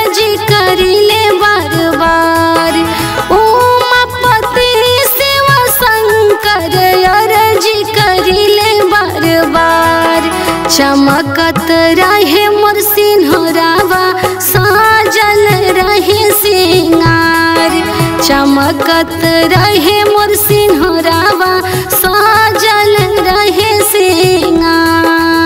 अर्जी करिले बार बार। उमापति शिव शंकर अर्जी करिले बार बार। चमकत रहे मोर सिंहरावा साजल रहे सिंगार। चमकत रहे मोर सिंहरावा साजल रहे सिंगार।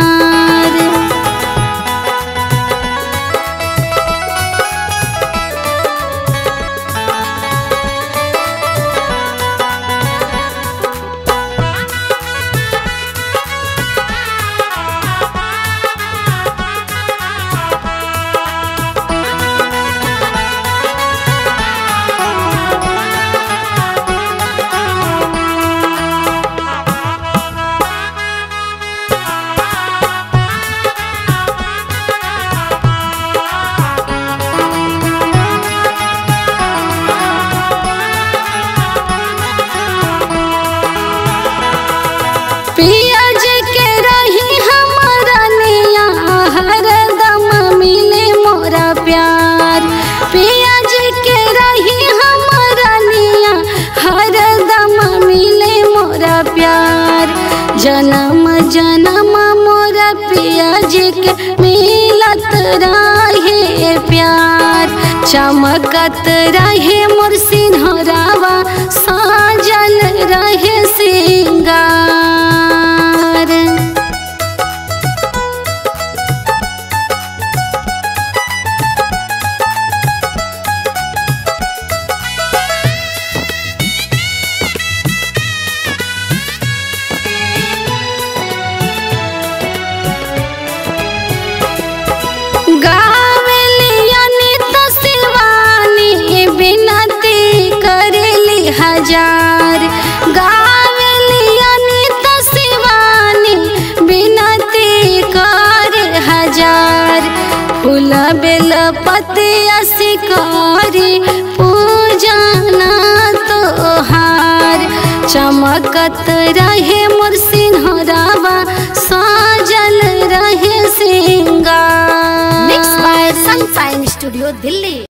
पियाज के रही हमारा निया हरदम मिले मोरा प्यार। पियाज के रही हमारा निया हरदम मिले मोरा प्यार। जन्म जन्म मोरा पियाज के मिलत रहे प्यार। चमकत रहे मोर सिंहरावा साजल रहे सिंगार। हजार गावेली अनीता शिवानी बिनती करे हजार। फूल बेल पतिया शिकारी पूजना तोहार। चमकत रहे मोर सिंहरावा साजल रहे सिंगार। Mix by sunshine studio Delhi.